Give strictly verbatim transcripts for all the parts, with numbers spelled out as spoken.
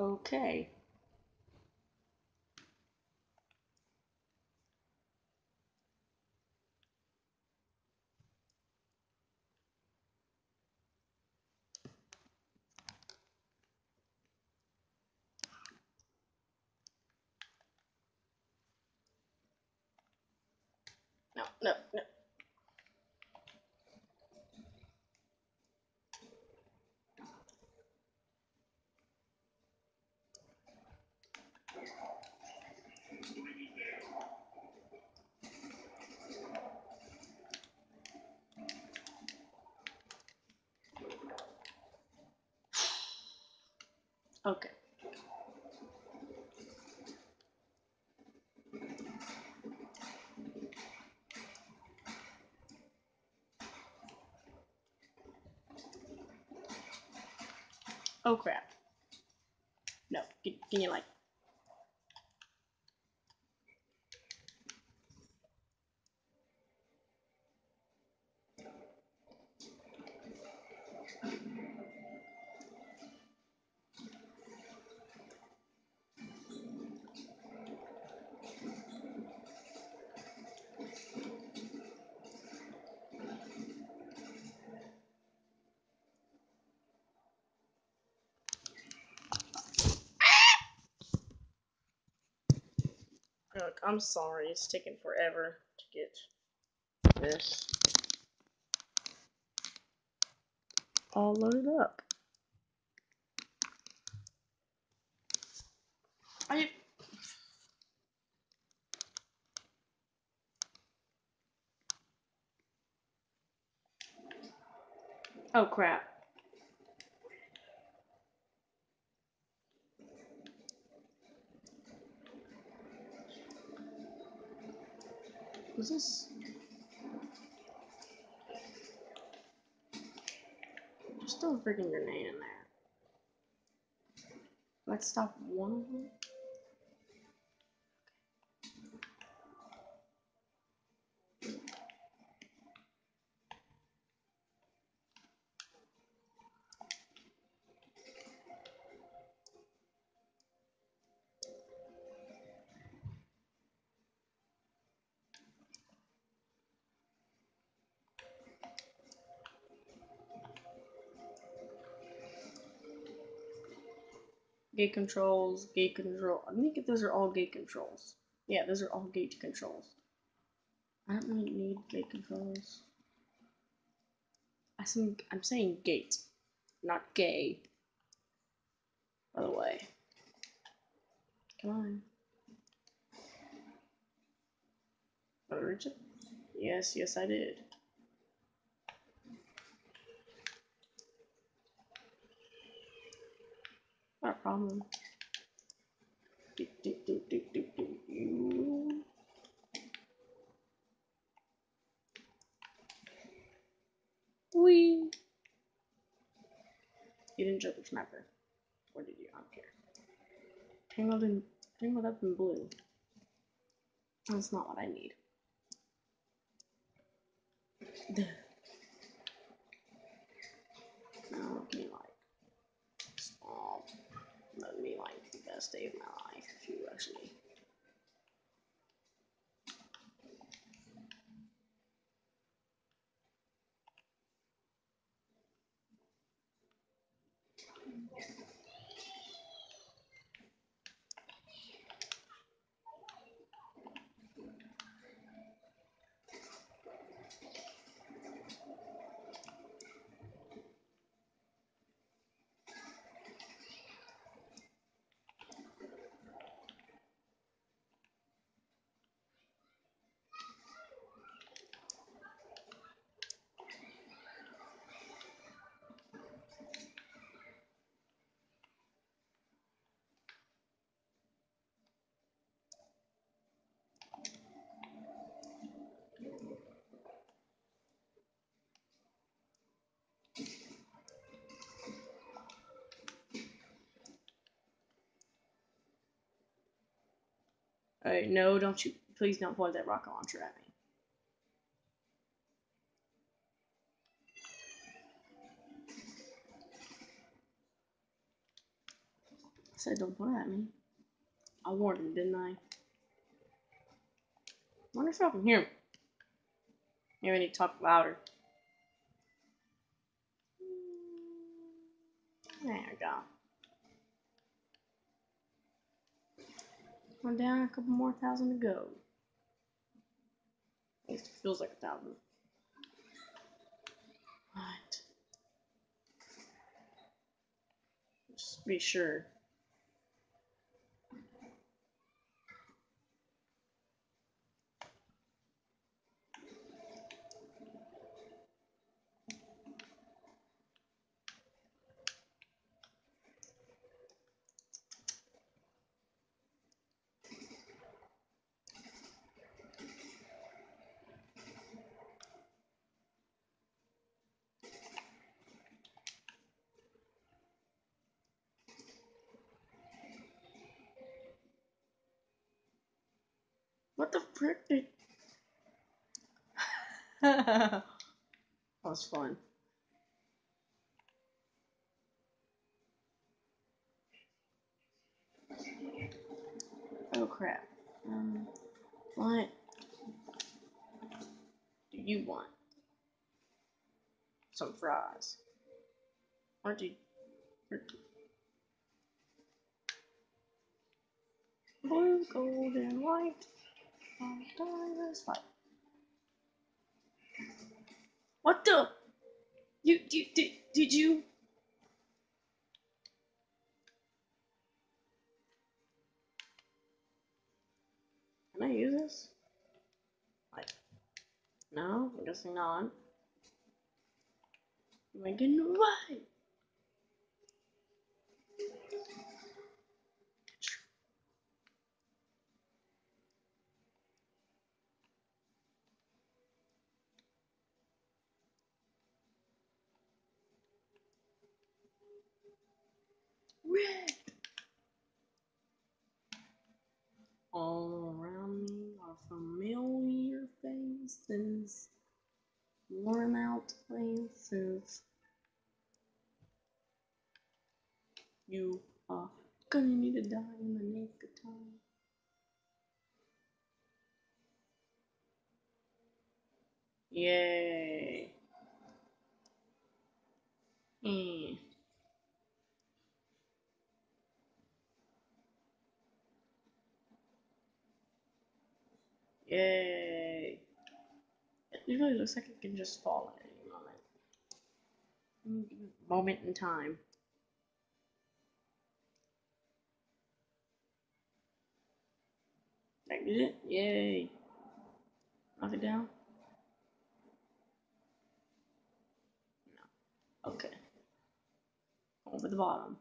Okay. No, no, no. Okay. Oh crap. No. Can, can you like? Look, I'm sorry. It's taking forever to get this all loaded up. I. Oh crap. Was this? There's still a freaking grenade in there. Let's stop one of them. Gate controls, gate control. I think those are all gate controls. Yeah, those are all gate controls. I don't really need gate controls. I think I'm saying gate, not gay. By the way. Come on. Did I reach it? Yes, yes I did. Not a problem. Do, do, do, do, do, do, do. Whee! You didn't jump the sniper. Or did you? I don't care. Tangled in, tangled up in blue. That's not what I need. No, give me like, stop. Let me like the best day of my life if you actually. Alright, no, don't you. Please don't point that rocket launcher at me. said don't put at me. I warned him, didn't I? I wonder if I can hear him. Maybe I need to talk louder. There we go. We're down a couple more thousand to go. At least it feels like a thousand. Right. Just be sure. What the frick did... That was fun. Oh crap. Um, what do you want? Some fries. Or do you... Blue, gold, and white. Five dollars, five. What the? You, you did, did you? Can I use this? Like, no, I'm guessing not. Am I getting it right? Red. All around me are familiar faces, worn out places. You are gonna need to die in the nick of time. Yay. Mm. Yay. It really looks like it can just fall at any moment. Moment in time. That did it? Yay. Knock it down? No. Okay. Over the bottom.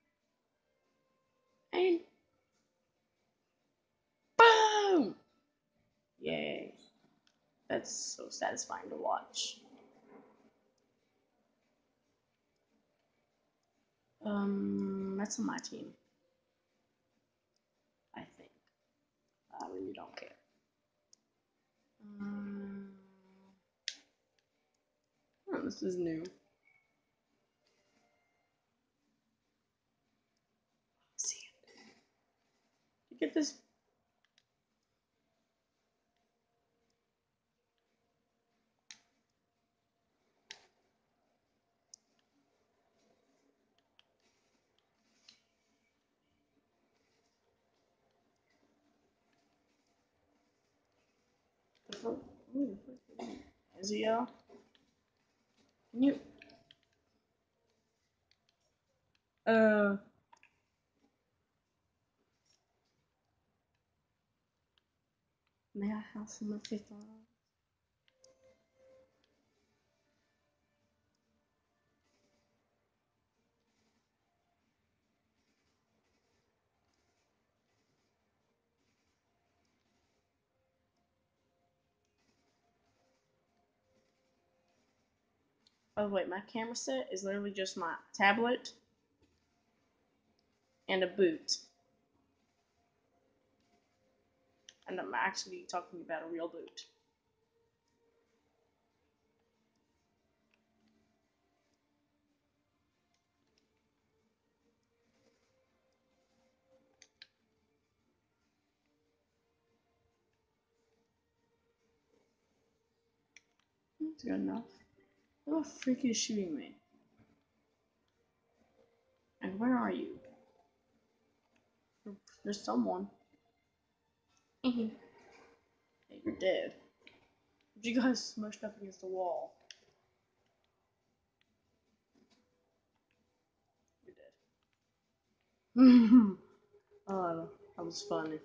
And boom! Yay. That's so satisfying to watch. Um, that's on my team. I think. I really don't care. Um, oh, this is new. See it. You get this. Ezio? Can you? Uh. May I have some of fifty dollars? By the way, my camera set is literally just my tablet and a boot. And I'm actually talking about a real boot. That's good enough. Who the freak is shooting me? And where are you? There's someone. Hey, you're dead. But you guys smushed up against the wall. You're dead. Oh, that was funny.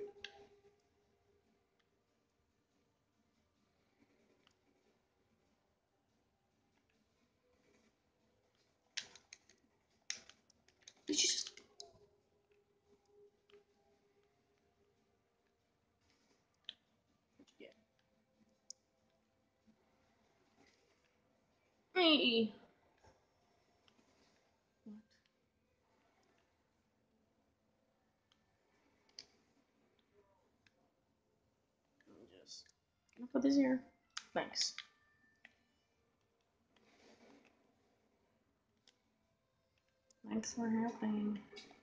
Did you just... What'd you get? Hey! What? Let me just... Can I put this here? Thanks. Thanks for helping.